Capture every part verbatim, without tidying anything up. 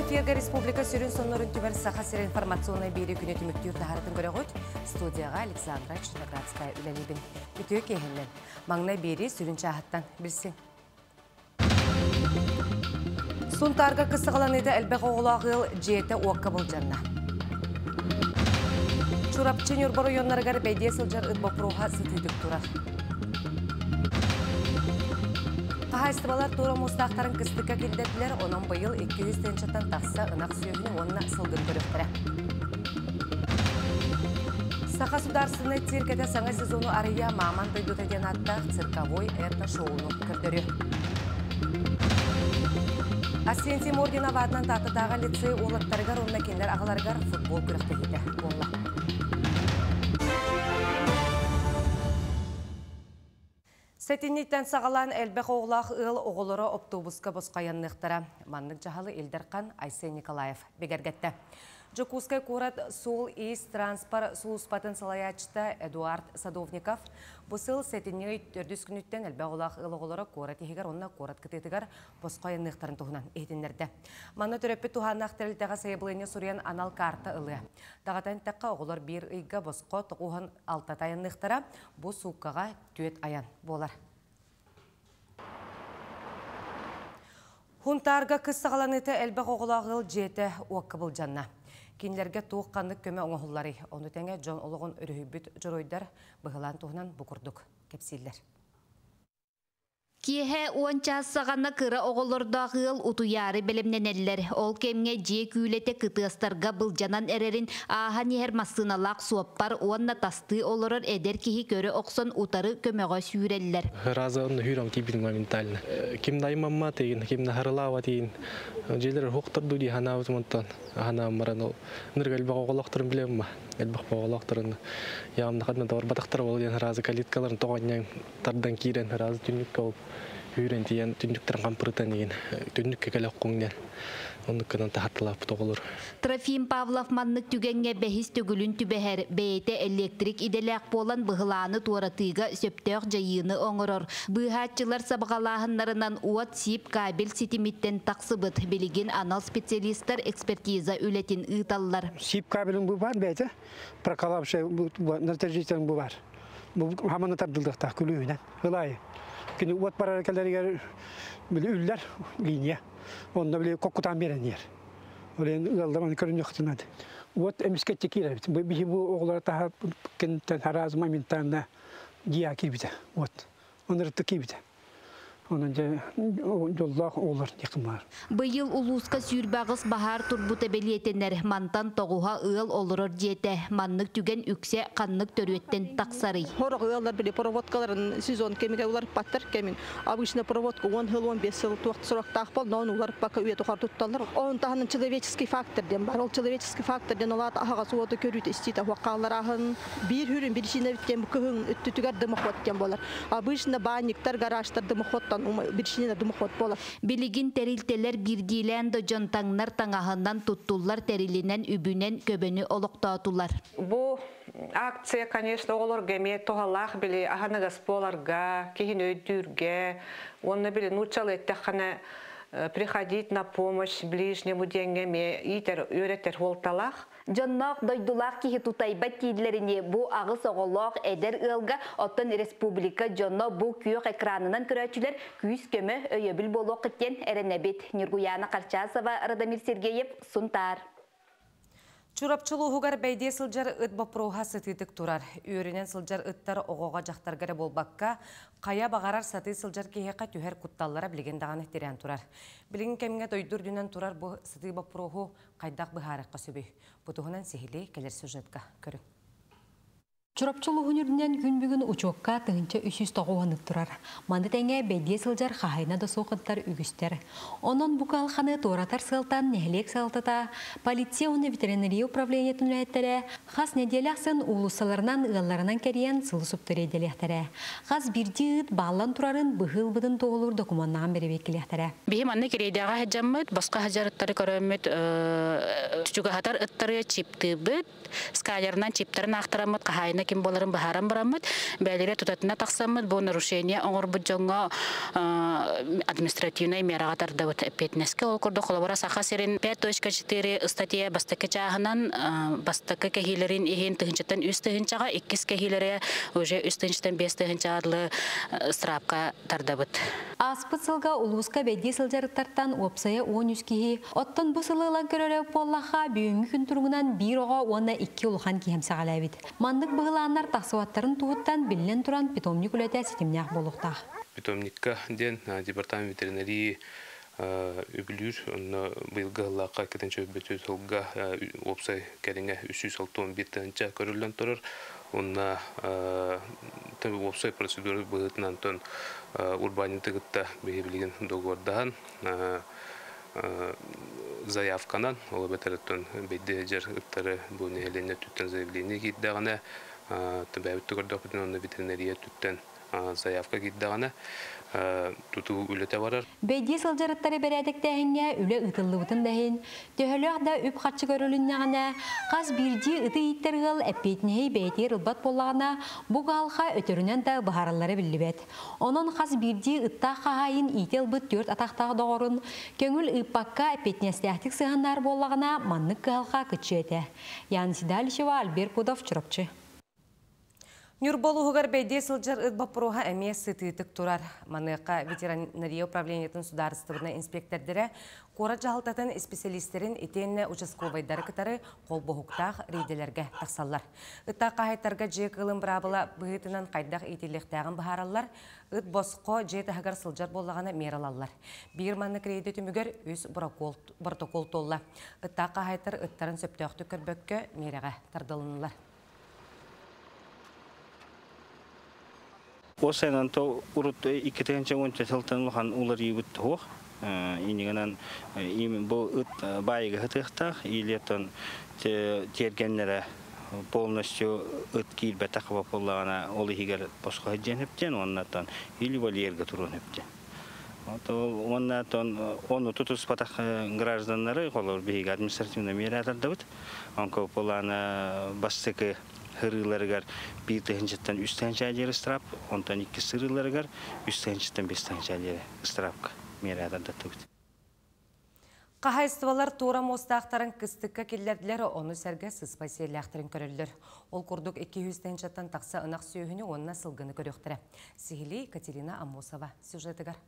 Эфирге республика сөрін сонларын түбір сақа сер информационный бері күні түміктер тағарытын көрі ғыт. Студияға Александра Чудоградская үләлейбін. Үтіе кейінлен. Маңна бері сөрін чағыттан білсін. Сұнтарға қысығылан еді әлбәқ оғылағыл жеті уаққа бұл жанна. Чурапчын үрбар ойонларығар бәйде сылжар ұтбапыруға сытыдық тұрар. Қағайстыбалар тура мұстақтарын кістікі келдетілер, оның бұйыл екі жүз теншаттан тақса ұнақ сүйегіне онына сылғын көріқтірі. Сақа сударсыны циркеті саңа сезону ария маман дойдутаден аттақ цирковой этно-шоуыны көрдірі. Асенсим ордена вадынан татыдағы лицей олаттарығар онына кендер ағаларығар футбол көріқті еді. Болла. Сәтіннеттен сағалан әлбәқ оғылақ ұл оғылыры автобусқа босқаянлықтыра. Манның жағалы Элдерқан Айсен Николаев бегергетті. Жокускай курат Сол Ис транспорт сұлыспатын салаячты Эдуард Садовников бұсыл сәтінне төрдіс күніттен әлбәқ оғылақ ұл оғылыры корат егер онына корат күтетігер босқаянлықтарын тұғынан етіндерді. Манны түреппі туғаннақ тәрілтіға сайыбылыне сұриян анал карта ұлы. Дағатан тәққа оғылыр бір ұйға босқа тұғуған алтатайынлықтыра бұл суққаға түйет аян болар. Хунтарға кыстағаланыты әлбәқ оғылағыл жеті уаққы бұл жанна. Кенлерге туыққандық көмі оңғылары. Оны тәңе Джон Олығын үрігібіт жұройдар бұғылан туғынан бұқырдық кепсейлер. Киhe уанча сағана кыра оғылырдағыл утуяры білімненелер. Ол кемге же күйлете кытыстарға бұл жанан әрерін аға нехер масыналақ суаппар уанна тасты олырыр әдер кихи көрі оқсын утары көмеға сүйреллер. Раза оны хүйрам типін моментально. Кем даймамма тегін, кем нахарылава тегін. Желер хоқтырду ди хана ұзмантан. Хана маран ол. Нырға әлбақ оғылақтырын білем ма? Әлбақ оғылақтырын. Яғымда қадна тавар батақтар бол. Раза калиткаларын тоғаннан тардан кейрен. Раза түнікка ол. Үйрен тиян түндіктірін қампырытан еген. Түндікке кәлі оққоңден. Оны кынан тахаттылап тоғылыр. Трофим Павлов маннык түгенге бәхіс түгілін түбәхер бәйті электрик иделәк болан бұғыланы туаратыға сөптөк жайыны оңырыр. Бұғатчылар сабғалағынларынан уат сип кабел сетимиттен тақсыбыт білеген анал специалистер экспертиза үлетін ұйталылар. Сип кабелің бұл бар бәйті, прокалапшы нартержитен бұл бар. Бұл хаманы тардылдықта күлуінен. Ғылайы. Кені уат барар кәлдерігер үлілер линия. Onda bile kokutan veren yer. Öyle yaldaman körünü xıtınadı. Ot emisketçi kiler. Bir bu oğullar daha kentten harazma mintanda giya kibide. Ot. Onları tıkibide. Onunca yollar oğullar yakınlar. Bıyıl uluska sürbağız bahar turbuta belyetenler mantan toğuha ığıl olurur diyete. Manlık tügen ükse kanlık törüyetten taksarı. Horak ığıllar bile provodkaların sezon kemike ular patlar kemin. Обычно проводка on yıl on beş yıl tuğat sorak taqbal, non ular baka üye tuğar tuttallar. Onun tahanın человеческий faktorden var. Ol человеческий faktorden olat ahaga suotu körüyte istita huakallar ahın. Bir hürün bir işine bitken bu kıhın üttütüger dımakvatken bolar. Обычно banniktar, garajtar dımakvattan Biligin terilteler birdilen de jontanglar tangahından tuttullar terilinen übünen köbeni oluqtatular. Bu akция, конечно, olur gemi tohallah bile ahana gaspolarga, kihin öydürge, onu bile nuçal ettehana приходить на помощь ближнему деньгами, итер öğretir holtalах. Jonnoq doydulaq ki tutaybat kidlerini bu ağız oğulloq eder ılga otan respublika jonno bu kuyuq ekranından köröçüler küyüs kömü öyebil boluq etken erenebet Nurguyana Qarchasova, Radamir Sergeyev, Suntar. Çurapçılığı hugar bәйде сылжар ыт бапыруға сытыдық тұрар. Үйрінен сылжар ыттар оғуға жақтарғары болбаққа, қая бағарар саты сылжар кейеқа түйер құтталлара білген дағаны терен тұрар. Білген кәмінге дойдыр дүнен тұрар бұл сыты бапыруғы қайдақ бұхарыққа сөбей. Бұтығынан сехілі келер сюжетқа көрің. Чурапчылы хүнерден күн бүгін учокка тыңынча үш жүз тоғуанып тұрар. Манды тәңе бәйде сылжар қағайна да соқыттар үгістер. Онын бұқал қаны торатар сылтан нәхілек салтата, полиция оны ветеринария управление түнләйттері, қас неделяқсын улысаларынан ұғаларынан кәриян сылы сұптыр еделектері. Қас бірді ұт бағлан тұрарын бұғыл бұдын тоғылыр документнаған бері бекілектері. Бейім анны керейдіға хаджаммыд, басқа хаджарыттары көріммід, түчігі хатар ұттары чипті бұд, скайлерынан чиптарын ақтырамыд, қағайна ким боларын бахаран барамыт, бәлере тутатына тақсамыт, бұл нарушение оңыр бұджонға административный мераға тардавыт әпетнеске. Ол күрді қолабара сақа серін пять точка четыре статья бастықы чағынан бастықы кәхилерін ехен тұхынчаттан үз тұхынчаға, иккіз кәхилері уже үз тұхынчаттан бес тұхынчағарлы страпқа тардавыт. Аспыт сылға улуска бәдде сылжарыттартан опсая он үскеге. Оттан бұл сылылан көрері поллаға бүйінгі күн тұрғынан бір оға онна икки улхан кемсағал әбет. Мандық бұғыланар тақсываттарын туыттан білінен тұран питомник үләті сетімнәқ болуқтақ. Питомникка ден департамент ветеринарии үбілір, бұйылғы ғылаққа кетенші өббетөз ғылға опсай кәріңе үш жүз он бір тәнчә көрілден тұрыр. Онна опсай процедуры бұғытынан тон урбанитығытта бейбілген доғырдаған заявканан, ол бәтәріттен бейді жер ұттары бұл нәйлене түттен заявление кейддағына, бәбітті көрдіқ бүтін онна ветеринария түттен заявка кейддағына, туту үлете барар. Бәйде сылжарыттары бәрәдік дәхінге үлі ұтылы бұтын дәхін. Төхіліғ да үп қатшы көріліннағына, қаз бірде ұты иттірғыл әппетіней бәйте рылбат болағына, бұғы алға өтірінен да бұхарылары білі бәд. Оның қаз бірде ұтта қағайын ител бұт төрт атақтағы доғырын, көңіл ұппаққа әппетінестіқтік сығандар болағына маннық қағалға күтші өте. Ян Сидалишева, Альбер Пудов, Чурапчы. Нюрболу хугар бәйде сылжар ұтбапыруға әме сытытық тұрар. Манықа ветеринария управлениетін сударыстығына инспектордері қора жағылтатын специалистерін етенне участковайдары кітары қол бұғықтақ рейделерге тақсалар. Үтта қағайттарға жек ғылым бірабыла бұғытынан қайдақ етеліктәғін бұхаралар, үт босқо жеті ғығар сылжар болағаны мералалар. Бір манны крейді түмігер өз протокол толла. Үтта қағайттар үттарын сөптөқті көрбөкке мереға тардылынылар. Осынан то урут икетенче онча сылтан лохан улар ибут хох. Инигенен им бу ут байга хытыхтах илетон тергеннере полностью ут килбе таква поллана олихигер башка женептен оннатан или валерга турунептен. То оннатан ону тутус патах гражданнары колор бига административный мератардабыт. Онко поллана бастык Hırılarıgar bir təhəncətdən üç təhəncələri ıstırap, ondan iki sırılarıgar üç təhəncətdən beş təhəncələri ıstırapqa merədən dattıbıd. Қағайыстывалар тура мостақтарын кыстыққа келдерділері оны сәрге сыспай сейліқтірін көрілдір. Ол күрдік екі жүз тәнчаттан тақса ынақ сүйіні онына сылғыны көріқтірі. Сихили Катерина Амосова сюжетігар.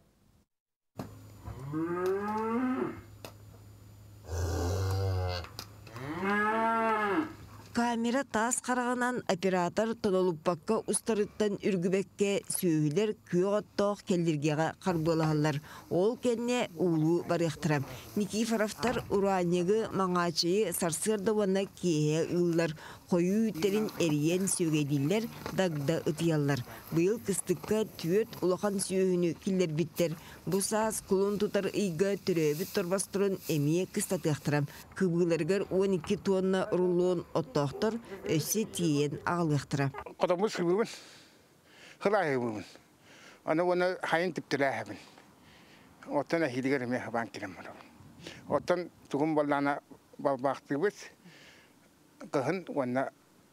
Камера тас қарағынан оператор тонолуппаққа ұстарыттан үргібекке сөйлер күйоғаттоқ келдергеға қарбылағалар. Ол кәне ұлу барықтырам. Никифоровтар ұранегі маңачыйы сарсырды вана кейе ұллар. Қойу үттерін әриен сөйгеділер, дағда ұтыялар. Бұйыл кыстыққа түйет ұлақан сөйіні келдер біттер. Бұсас құлын тұтар үйгі түребіт торбастырын әмие кыстатықтырам. Кыбыларғар он екі тонна рулон оттоқтыр, өсі тиен ағылықтыра. Қадамыз қыбылын, қылайы бұлын. Аны оны хайын тіптілі әбін. Оттан әхидігер әме қабан келем бұлын. Оттан тұғын балдана бақтығыз, қығын оны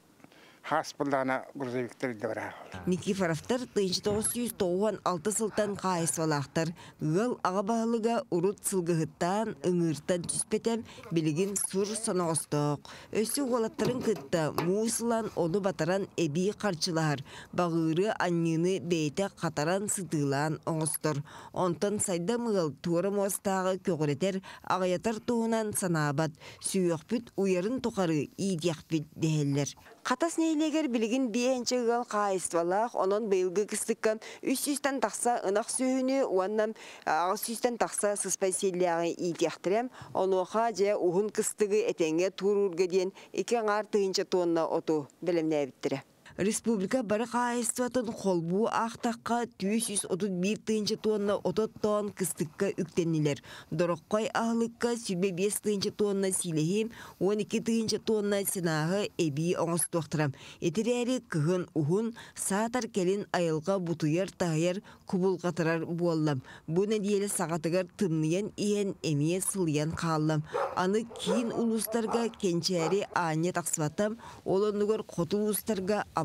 Хаспылдана грузовиктер дебара. Никифоровтар тысяча девятьсот тоғыз алты сылтан қайысвалақтар. Ғыл ағабағылыға ұрут сылғығыттан, ұңыртан түспетем, білігін сұр санағыстық. Өсі ғолаттарын күтті, мұсылан оны батаран әбей қарчылар. Бағыры аннины бейті қатаран сытылан оңыстыр. Онтан сайда мұғыл туыры мостағы көгіретер ағаятар туғынан санабат. Сүйіқпіт ұярын тұқары идияқпіт дәйелер. Қатас нейлегер білігін бейінчі ғал қайыстывалақ, онын бейілгі кістіккен үш жүзден тақса ынақ сүйіні, онын ағыз жүзден тақса сыспай селяғы идияқтырем, онуға жа ұғын кістігі әтенге тұрурға дейін екі аңар тыйынча тонна оту білімне әбіттірі. Республика бары қайыстыватын қолбу ақтаққа төрт жүз отыз бір тыйынча тонна отыз тонн кыстыққа үктенілер. Дұрыққай ағылыққа сүрбе бес тыйынча тонна силехим, он екі тыйынча тонна синағы әбей оңыз тоқтырам. Етірәрі күгін ұғын сатар келін айылға бұтыяр тағайар күбіл қатырар болам. Бұны дейелі сағатығар тымныян иен әмие сылиян қалам. Аны кейін ұлыстарға кенчәрі ане тақсыватам, олынығыр қотыл ұлыстарға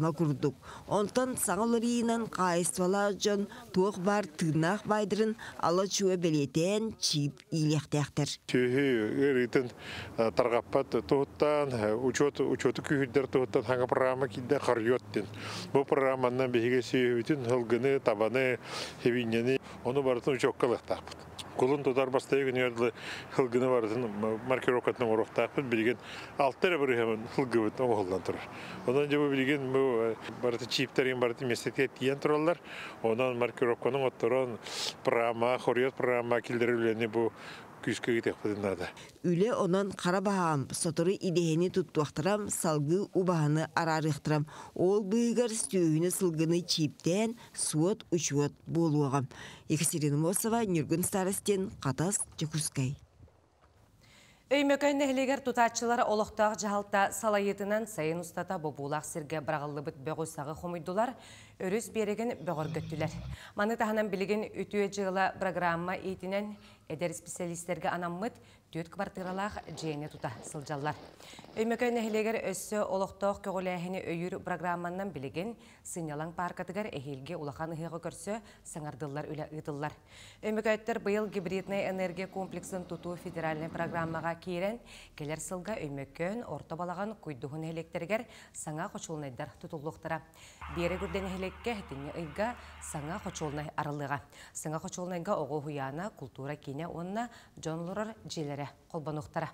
программа курдук. Онтан саңылырыйынан қайысвала жон туық бар тырнақ байдырын ала чуэ белетен чип илектектер. Чүйі өрітін тарғаппат туғыттан, учеты күйіддер туғыттан хаңа программа кейді қарйоттен. Бұл программаннан бейге сүйебітін ғылғыны, табаны, хевинені, оны барытын учоккалықтақпыт. Кулын тудар бастайы күнерді хылгыны барытын маркировкатының орықтақпыт, білген алттары бір хылгыбыт оғылдан тұрар. Онан жабы білген барыты чиптерін барыты местетке тиен тұралар. Онан маркировканың оттырын программа, хорiyat программа келдері білені бұл күшкі кетекпідінады. Үле онан қара бағам, сотыры идеяны тұттуақтырам, салғы убағаны арарықтырам. Ол бұйғар стүйіні сылғыны чиптен суот учуот болуағам. Екатерина Мосова, Нюргін Старостен, Қатас, Чекускай. Өймөкөн нәхілегер тұтатшылар олықтағы жағалта салайетінен сайын ұстата бобулақ сірге бірағылы бұт бөғысағы қомойдулар, өріс береген бөғыр көттілер. Маны тағынан білген үтіе жылы программа етінен әдер специалистерге анаммыд төт квартиралақ жейіне тұта сылжалар. Өймөкөн нәхілегер өссі олықтағы көгіләхіні өйір программаннан білген сынялан паркатығар әхелге улақан ұйығы көрсі саңардылар үлі ұйдылар. Өймөкөттер бұйыл гибридный энергия комплексін тұту федеральный программаға кейрен, келер сылға өймөкөн орта балаған көйдуғын электергер саңа қочулнайдар тұтылуқтыра. Бері күрден элекке хетіне ұйға саңа қочулнай арылыға. Саңа қочулнайға оғы хуяна культура кейіне онына жонлырыр желері қолбануқтыра.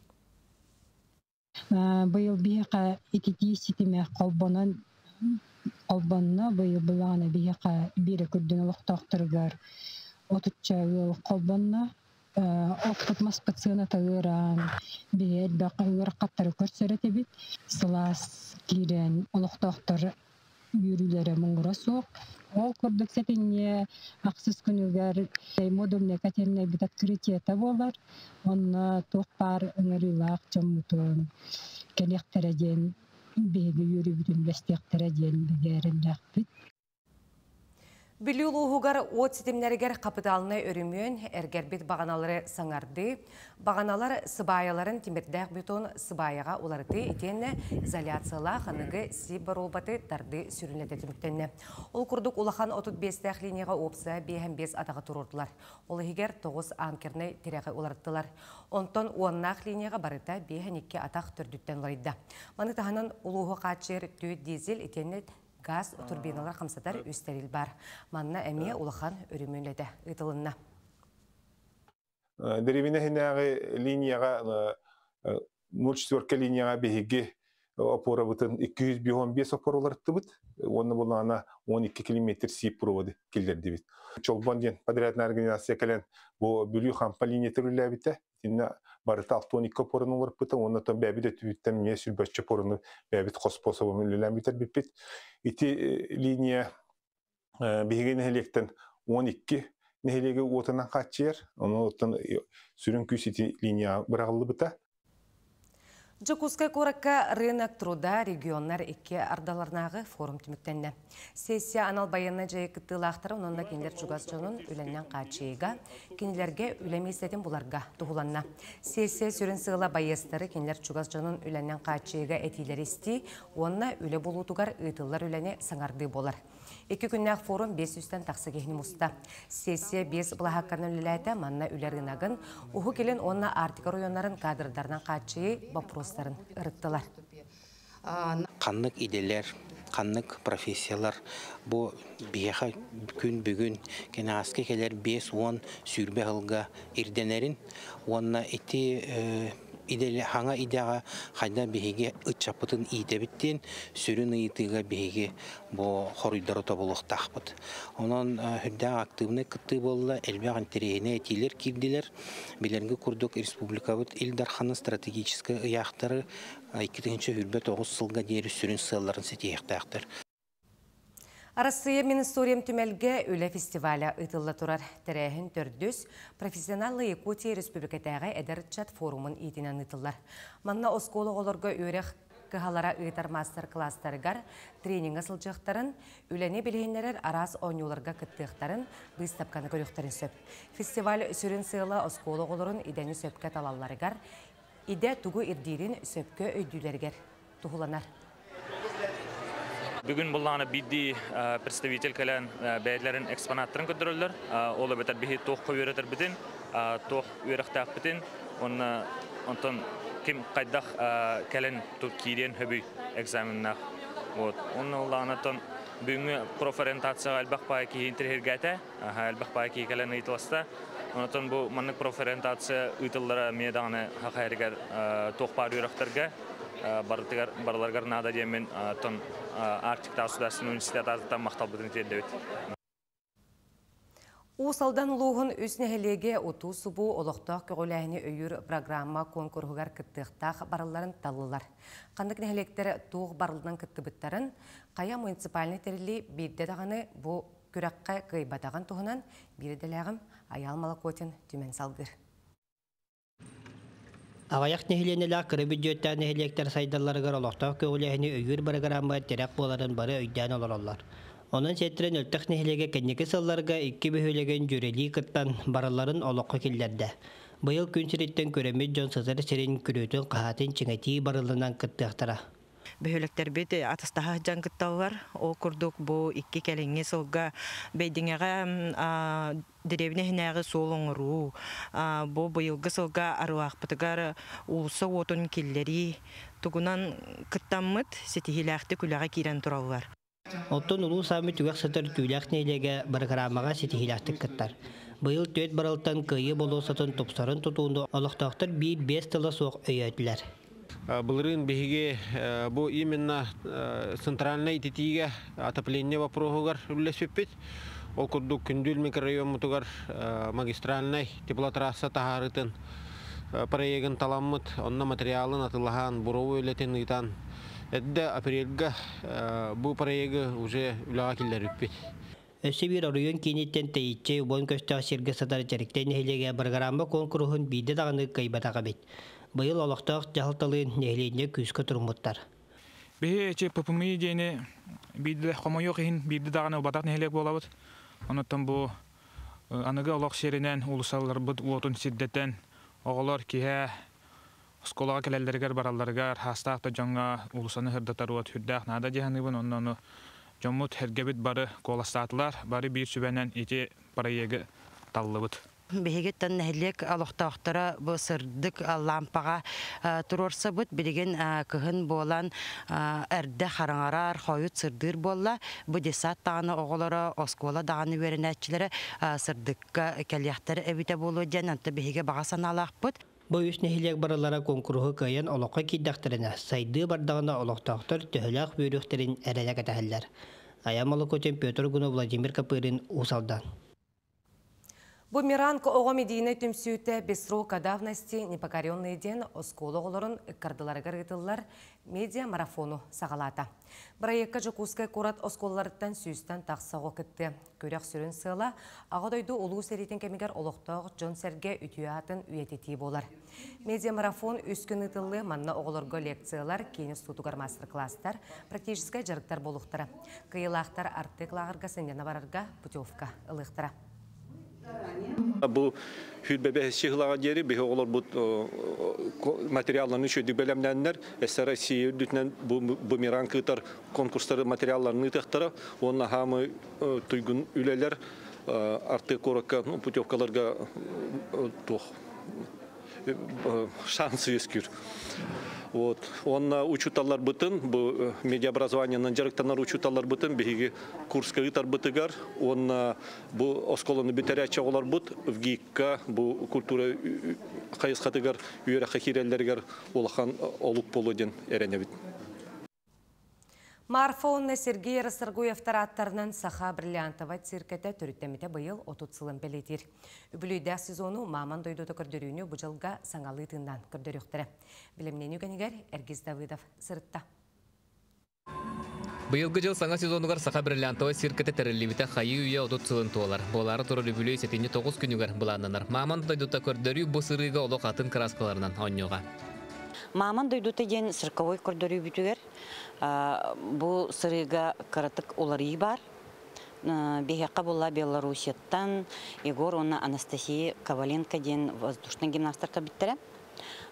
Бұйыл бейіқа икеті сетіме қолбанын қолбанына бұйыл бұлағына бейіқа бері күрден ұлықтақтырғар отытча қолбанына Оқтатмас пациент тағыран, бейет бақылыр қаттары көрсерет ebit, сылас кейрен олықтақтар үйірілері мұңғыра соқ. Ол көрдік сәтіне ақсыз күнігер модульне кәтеміне бит открытиета болар. Онна тоқпар ұңырылақ жамутын, кәлектірәден, бейгі үйірі бүтін бәстектірәден бігерілік бит. Біліл ұғығар от сетімнергер қапыталыны өрімін әргербет бағаналары саңарды. Бағаналар сыбайаларын темірдәқ бетон сыбайаға оларды етені изоляцияла қанығы сибір олбаты тарды сүрінлеті түміктенне. Ол күрдік улахан отыз бес линияға опса бейхен бес атаға тұрырдылар. Ол егер тоғыз анкерны тереғі олардылар. Онтон оннақ линияға барыта бейхен екі атақ түрдіттен ларайды. Маны тағынан ұлығы қатшер түйет дизель етені газ турбиналар қамсатар өстерил бар. Манна әмия улахан өрімөнледі ұйтылынна. Деревіне хинағы линияға, нөл четвертка линияға бейге опора бұтын екі жүз он бес опор оларытты бұд. Оны бұлағына он екі километр сейіп бұровады келдерді бет. Чолбан ден подрядная организация кәлен бұл бүлі қампа линия түрілі әбіті. Барыта алты-он екі порының олар бұты, оны тон бәбі де түбіттен мен сүлбәтші порының бәбіт қоспосабы мүлілен бітер біппет. Ити линия бейген нәхелектен он екі нәхелегі отынан қатшер, оны отын сүрін күйс ити линия бірағылы бұта. Жокускай коракка рынок труда регионнар икке ардаларнағы форум түміктенне. Сессия анал баянна жайы кыттылақтары онында кендер чугасчонун үленнен қачыйға, кенелерге үлеместетін бұларға тұғыланна. Сессия сүрін сығыла байестары кенелер чугасчонун үленнен қачыйға әтилер істі, онына үле болутугар ұйтылар үлене саңарды болар. Екі күннәк форум бес үстен тақсы кехіне мұста. Сессия бес бұлағаққарын үліләйті манна үлер ғынағын, ұху келен онына артика районларын кадрдардан қачыйы бапростарын ұрыттылар. Қаннық иделер, қаннық профессиялар, бұл бейеға күн бүгін кені аске келер бес-он сүрбе ғылға ирденерін, онына еті хаңа идеға қайда бейге ұтчапытын иде біттен, сүрін ұйтыға бейге бұл қорыйдар ота болуқтақ бұд. Онын хүдді активны күтті болыла әлбәғын терейіне әтейлер кирділер. Білерінгі күрдік республика бұд Илдарханы стратегическі ұяқтары екі тысяча тоғыз сылға дері сүрін сылларын сетияқтақтыр. Арасыя Министориям түмәлге үлі фестиваля ұйтылы тұрар. Тәрәхін төрдіс профессионалы Якутия Республикатағы әдірчат форумын етінен ұйтылар. Манна осколы оларға өрек кығалара ұйтар мастер-класстарығар тренинг асылжықтарын, үләне білгенлерер арас ойнуларға күттіқтарын бұйстапқаны көріқтарын сөп. Фестиваль сүрін сыйлы осколы оларын идәні сөпке талаларығар, иде тугу ирдерин сөпке өйділергер тұғыланар. Бүгін бұллағына бидді представитель кәлін бәйдлерін экспонаттырын көдірілдір. Олы бәтір бейі тоқ көверетір бітін, тоқ өріқтақ бітін. Онтын кім қайдақ кәлін кейден хөбі экзаменнақ. Оның ұлағына бүгінгі профориентацияға әлбәқ бай кейін тіргәті, әлбәқ бай кей кәлін ұйтыласта. Онтын бұл манның профориентация ұйтылдары медағаны хақайрығар тоқ бар өріқтірге барларғар нада демен тон Арктик Государственный университет артыттан мақтал бұдың тердеует. Усалдан улуғын өснәхелеге оту субу олықтақ көгіләйіне өйір программа конкурғығар кіттіқтақ барыларын талылар. Қандық нәхелектері туғы барылдан кітті бұттарын, қая муниципалны терілі бейді дағаны бұл күрәққа қайбатаған тұғынан беределәғім Аял Малакотин түмен салғыр. Ағаяқ нәхіленелі қыры бюджеттен нәхілектер сайдаларығар олықтақ көгіләйіне өйір программа терек боларын бары өйден олар. Onun setren öltək nehilege kenneki sallarga iki böhölegen jüreli kıttan baralların oloqqa killerde. Bıyıl gün siritten köremid John Sazar serin kürötün qahatin çingati baralından kıttaqtara. Böhölekter bit atastaha jan kıttağlar. O kurduk bu iki kelenge solga beydinega derevine hinäge solonuru. Bu bıyılgı solga arwaq pıtıgar ulusa otun killeri tugunan kıttanmıt setihilaxti külağa kiren turallar. Ottun ulu sami tügək satır tüylək neylege barqaramağa setihilaxtık kıttar. Bıyıl töt baraltan kıyı bolu satın topsarın tutuğunda olaqtaqtır bir beş tıla soğuk öyödüler. Былырын беге bu именно центральный тетиге отопление вопросугар үлесеппет. Ол курдук күндүл микрорайон мутугар магистральный теплотрасса тахарытын проектын таламмыт, онна материалын атылахан бурову өлетен ыйтан. Эдде апрельга bu проекты уже үлаға келдер үппет. Өсі бір орыйын кенеттен тейітче ұбон көстіға серге сатар жәріктен нәхелеге барғарамба конкурғын бейді дағаны қайбатаға бет. Бұйыл олықтақ жағылталығын нәхелейіне күзгі тұрмыттар. Бейі әче пұпымы дейіне бейді қомайы қиын бейді дағаны ұбатақ нәхелек болабыд. Оныттан бұл анығы олық серінен ұлысалар бұд ұлотын сиддеттен оғылар кеге Сколага келелдергер баралдаргар хастақта жаңа улусаны хырдатар уат хүрдәк нада жеханыбын онны жомут хергебит бары коластатылар бары бир сүбәнен ити параеге таллыбыт. Бегеттен нәһлек алохтақтара бу сырдык лампага турорса бут билеген кыһын болан эрдә хараңарар хойут сырдыр болла бу десат таны оголора оскола даны веренәчләре сырдыкка келяхтар эбите болу жананты беге багасан алакпыт. Bu üç nehilek baralara konkurhu kayan oloqa kiddaktarına saydığı bardağına oloqtaqtar töhülaq böyrükterin erelek etahiller. Ayamalı koçen Petr Guno Vladimir Kapırın Usaldan. Бумеранг оға медийіне түмсүйті бесру кадавности непокоренный ден осколы оларын кардыларығар ғытылар медиа марафону сағалата. Проектка жүкускай курат осколларыттан сүйістен тақсағы күтті. Көрек сүрін сыла, ағадойды олу сәретін кемегер олықтағы Джон Серге үтіятын үйететі болар. Медиа марафон үскін ұтылы манна оғылырғы лекциялар, кейініс тұтығар мастер-кластар, практическай жарықтар болуқтары. Кыйлақтар артықлағырға сендені барарға путевка ылықтыра. Bu hürbebe şıhlağa geri bir olur bu materyallarını şöyle bölümlenler esere sihir dütnen bu bumerang kıtar konkursları materyallarını tehtara onunla hamı tuygun üleler artık koraka putevkalarga tuh şansı eskür. Вот, он учуталар бытын, bu медиаобразованиянын жарыктанар учуталар бытын, беги курска ытар бытыгар, он bu осколаны битеряча олар быт, в ГИКка, bu культура кайысхатыгар, үйрэ хахиреллергер олахан олук болуден эренебит. Марафонны Сергей Расаргуевтар аттарынан Саха Бриллиантова циркете түріттемете бұйыл отут сылын белетер. Үбілүйдәк сезону маман дойдуды көрдөрүүнү бұжылға саңалы тыңдан көрдөрүқтірі. Білімнен үгенігер Эргиз Давыдов сырытта. Быйылгы жыл саңа сезонугар Саха Бриллиантова циркете тәрелебіті қайы үйе отут сылын туалар. Болары тұры үбілүй сетені тоғыз күнігер бұлананар. Маман дойдуды көрдөрүү бұ сырыға олық атын краскаларынан оньоға. Маман дойдуты ден сырковой көрдөрүү бүтігер. Бу сырыга каратык улары бар. Бехеқа була Белорусияттан Егор, оны Анастасия Коваленко ден воздушный гимнастырка бітті.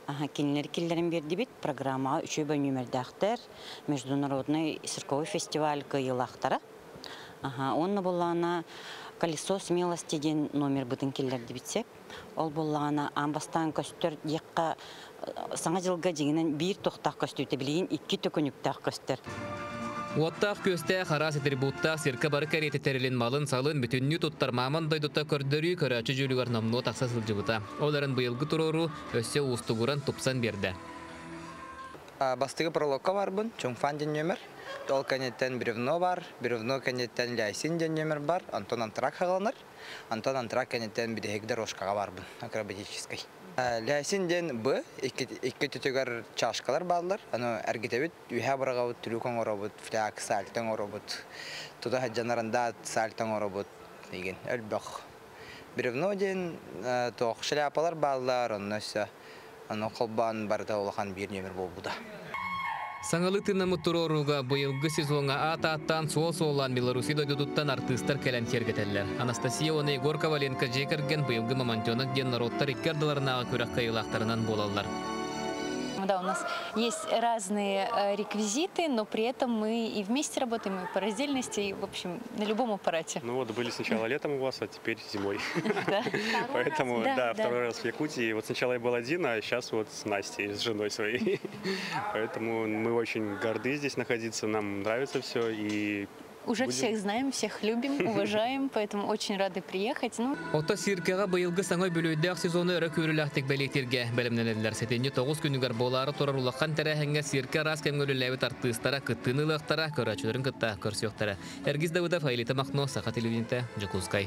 кинилер киллерин берди бит программага үчөө бөлүмөрдактер международный цирковой фестиваль кыйылактара. Аха, онна буллана колесо смелости ден номер бытын киллерди битсек. Ол буллана амбастан көстөр якка саңа жылга жигинен бир токтак көстүтө билген икки төкөнүктак көстөр. Уаттақ көсті қарас атрибуттақ сирка бары кәреті тәрілін малын салын бүтінні тұттар маман дайдыта көрдірі көрәчі жүлігар намну тақса сылжыбыта. Оларын бұйылғы тұрору өссе ұстығыран тұпсан берді. Бастығы прологқа бар бұн, чоңфан ден нөмір. Ол кәнеттен бревно бар, бревно кәнеттен ляйсин ден нөмір бар, Антон Антрак хағаланыр. Антон Антрак кәнеттен бидегдер ошқаға бар бұн, акробатической. Ляйсин ден бұ, екі түтігер чашқалар бағылар. Аны әргетебет, үйе бұрыға бұд, түлікон ора бұд, фляк сальтан ора бұд. Туда хаджанарында сальтан ора бұд, деген, өлбіқ. Бревно ден тоқ шляпалар бағылар, оны өсі. Аны қолбан барда олақан бір нөмір бол бұда. Саңалы тынамы тұроруға бұйылғы сезонға ата-аттан сол-солан Беларусида дұдуттан артыстар кәлін кергетелер. Анастасия оны Егор Коваленко жекерген бұйылғы мамантионық ген народтар иккердыларынаға көрек қайылақтарынан болалар. Да, у нас есть разные реквизиты, но при этом мы и вместе работаем, и по раздельности, и, в общем, на любом аппарате. Ну вот, были сначала летом у вас, а теперь зимой. Поэтому, да, второй раз в Якутии. Вот сначала я был один, а сейчас вот с Настей, с женой своей. Поэтому мы очень горды здесь находиться, нам нравится все. И уже всех знаем, всех любим, уважаем, поэтому очень рады приехать. Ота сиркеға бұйылғы саңой бөлөйдәк сезоны өрі көріләқтік бәлейтерге бәлімнелердер. Сетенде тоғыз күнігер болары тұрарулаққан тәрәхенге сирке рас кәмгөліләуі тартыстара, күттініліқтара, көрәчілерін күтті көрсіоқтара. Әргіз Давыдов, Айлита Махно, Сақа телевидениеті, Жакускай.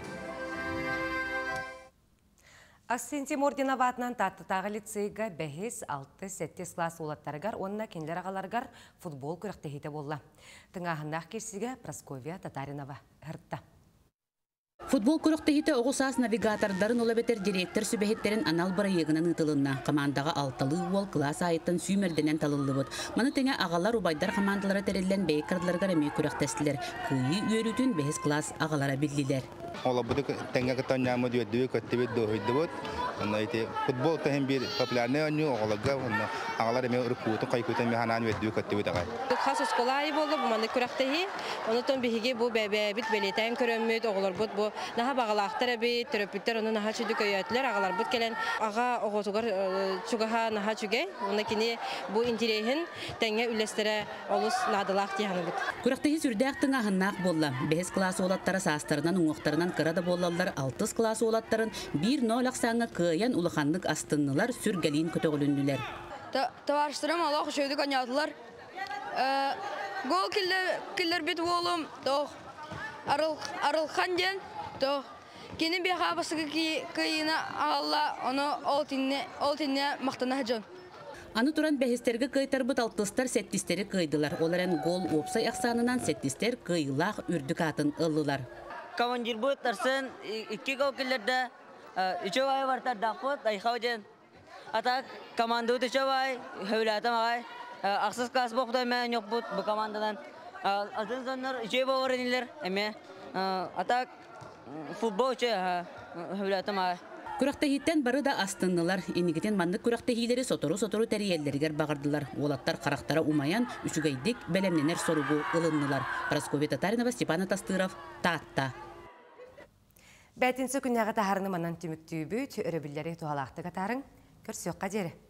Аксентим ординаватынан таттытағы лицейға бәхес алты сәттес класс олаттарығар, онына кенлер ағаларғар футбол көріқтехеті болла. Тыңағынақ кесіге Прасковия Татаринова ғыртта. Футбол көріқтехеті оғысас навигатордарын олабетер директор сүбәхеттерін анал барайығынан ұтылынна. Командаға алталы уол класс айыттан сүймерденен талылы бұд. Маны теңе ағалар убайдар командалары тәрелден бейкардыларғар әме көріқтестілер. Күйі үйерітін бәхес класс ағалара білділер. Ола бұды тәңге күттан нямы дүйеді көттебет дойды бұд. Футбол тәхін бір популярны өңі оғылыға, ағалар әме ұрықуытын қайкөтен механан өйді көттебет ағай. Қас ұскола айы болды, бұманды көріқтегі. Онытын біхеге бұл бәбәбіт бәлетән көріммет, оғылар бұд бұл. Наға бағалақтар әбет, түрөпіттер оны наға чүдік өйәтілер, ағалар бұд келен аға оғытуғар чүгаға наға чүге. Оны кені бұл интерейін тәңге үлестері олыс надылақ дейіні бұд. Көріқтегі сүрдәқтің ағыннақ болла. бес класс олаттары састарынан, ұңықтарынан қырады болалар, алты класс олаттарын бір нөл ақсаңы кыян улаханлык астыннылар сүргелин көтөгүлүндүлөр. Товарищарым Аллах шөйдүк анятылар. Гол киллер бит болум, тох арыл арылхан ден, тох кенин беха басыгы кыйына Алла оны олтинне олтинне мактана жон. Аны туран бәхестерге кыйтар бут алтыстар сеттистери кыйдылар. Оларын гол опсай аксанынан сеттистер кыйлах үрдүк атын ыллылар. Командир бут тарсын iki gol killerde üçü ay vartar daqpot ay xawjen atak komanda üçü ay hövlatam ay aksız klas boqday men yok but bu komandadan azın zanlar üçü bawariniler eme atak futbolçu hövlatam ay Күрәктәһиттән бары да астыннылар. Инигетен манны күрәктәһиләре сотору-сотору тәриялләргә багырдылар. Олаттар карактара умаян үчүгәйдик бәлемнәр соругу ылыннылар. Прасковия Татаринова, Степан Атастыров, Татта. Бәтинсе күннәгә тахарны манан түмүктүбү, өрөбүлләре тухалакты катарын көрсөк кадере.